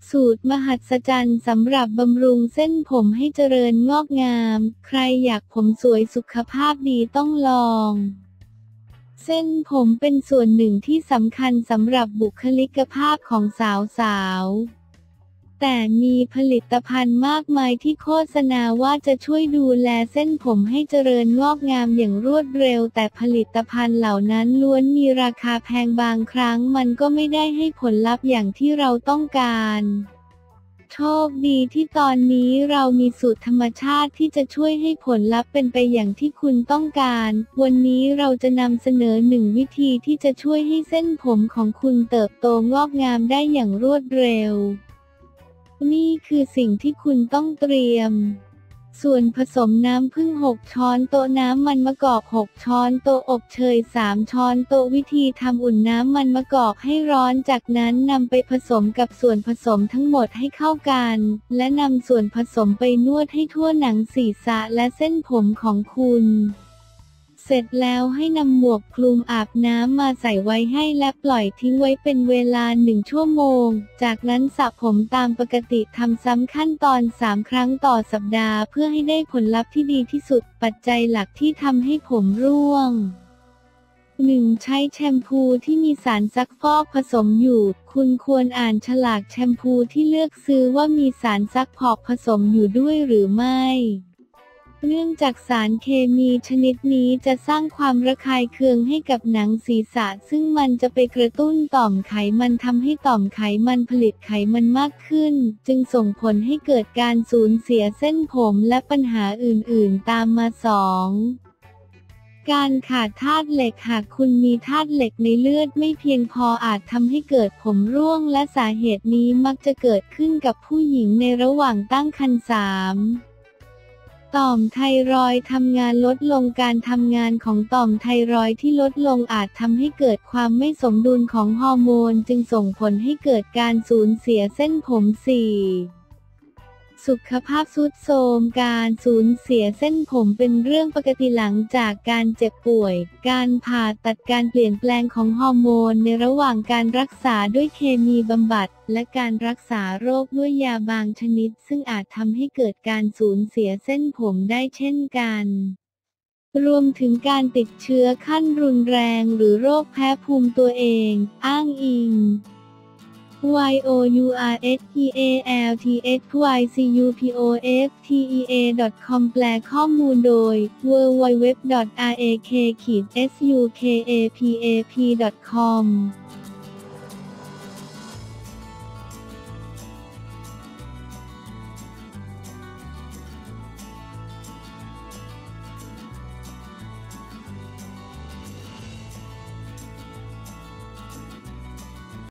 สูตรมหัศจรรย์สำหรับบำรุงเส้นผมให้เจริญงอกงามใครอยากผมสวยสุขภาพดีต้องลองเส้นผมเป็นส่วนหนึ่งที่สำคัญสำหรับบุคลิกภาพของสาวๆแต่มีผลิตภัณฑ์มากมายที่โฆษณาว่าจะช่วยดูแลเส้นผมให้เจริญงอกงามอย่างรวดเร็วแต่ผลิตภัณฑ์เหล่านั้นล้วนมีราคาแพงบางครั้งมันก็ไม่ได้ให้ผลลัพธ์อย่างที่เราต้องการโชคดีที่ตอนนี้เรามีสูตรธรรมชาติที่จะช่วยให้ผลลัพธ์เป็นไปอย่างที่คุณต้องการวันนี้เราจะนำเสนอ1 วิธีที่จะช่วยให้เส้นผมของคุณเติบโตงอกงามได้อย่างรวดเร็วนี่คือสิ่งที่คุณต้องเตรียมส่วนผสมน้ำผึ้ง6 ช้อนโต๊ะน้ำมันมะกอก6 ช้อนโต๊ะอบเชย3 ช้อนโต๊ะวิธีทำอุ่นน้ำมันมะกอกให้ร้อนจากนั้นนำไปผสมกับส่วนผสมทั้งหมดให้เข้ากันและนำส่วนผสมไปนวดให้ทั่วหนังศีรษะและเส้นผมของคุณเสร็จแล้วให้นำหมวกคลุมอาบน้ำมาใส่ไว้ให้และปล่อยทิ้งไว้เป็นเวลา1 ชั่วโมงจากนั้นสระผมตามปกติทำซ้ำขั้นตอน3 ครั้งต่อสัปดาห์เพื่อให้ได้ผลลัพธ์ที่ดีที่สุดปัจจัยหลักที่ทำให้ผมร่วง 1. ใช้แชมพูที่มีสารซักฟอกผสมอยู่คุณควรอ่านฉลากแชมพูที่เลือกซื้อว่ามีสารซักฟอกผสมอยู่ด้วยหรือไม่เนื่องจากสารเคมีชนิดนี้จะสร้างความระคายเคืองให้กับหนังศีรษะซึ่งมันจะไปกระตุ้นต่อมไขมันทำให้ต่อมไขมันผลิตไขมันมากขึ้นจึงส่งผลให้เกิดการสูญเสียเส้นผมและปัญหาอื่นๆตามมา 2. การขาดธาตุเหล็กหากคุณมีธาตุเหล็กในเลือดไม่เพียงพออาจทำให้เกิดผมร่วงและสาเหตุนี้มักจะเกิดขึ้นกับผู้หญิงในระหว่างตั้งครรภ์ 3. ต่อมไทรอยด์ทำงานลดลงการทำงานของต่อมไทรอยด์ที่ลดลงอาจทำให้เกิดความไม่สมดุลของฮอร์โมนจึงส่งผลให้เกิดการสูญเสียเส้นผม 4. สุขภาพทรุดโทรมการสูญเสียเส้นผมเป็นเรื่องปกติหลังจากการเจ็บป่วยการผ่าตัดการเปลี่ยนแปลงของฮอร์โมนในระหว่างการรักษาด้วยเคมีบำบัดและการรักษาโรคด้วยยาบางชนิดซึ่งอาจทำให้เกิดการสูญเสียเส้นผมได้เช่นกันรวมถึงการติดเชื้อขั้นรุนแรงหรือโรคแพ้ภูมิตัวเองอ้างอิงyourstalthycupoftea.com แปลข้อมูลโดย www.rak-sukapap.com